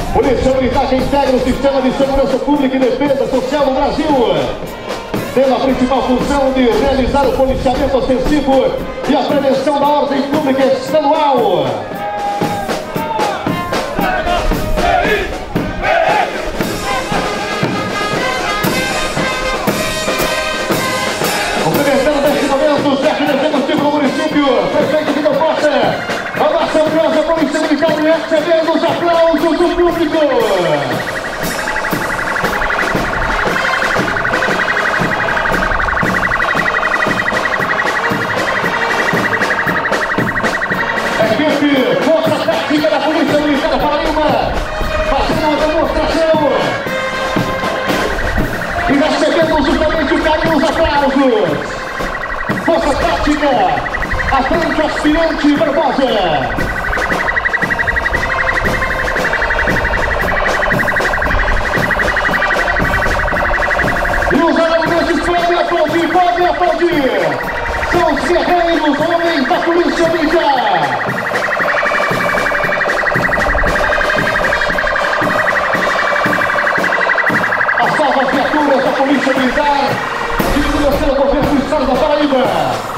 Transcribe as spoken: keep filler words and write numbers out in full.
Polícia Militar que integra o sistema de segurança pública e defesa social no Brasil. Tem a principal função de realizar o policiamento ostensivo e a prevenção da ordem pública estadual. Cumprimentando neste momento o chefe de executivo do município, prefeito Vitor Costa, a nossa amorosa Polícia Militar recebendo os aplausos do público. Equipe contra-tática da Polícia Militar da Paraíba, fazendo uma demonstração e recebendo justamente o carinho e os aplausos. Força Tática, à frente aspirante Barbosa. E os alunos podem aplaudir, podem aplaudir. São os guerreiros, homens da Polícia Militar. As salvas viaturas da Polícia Militar, dirigidas pelo governo do estado da Paraíba.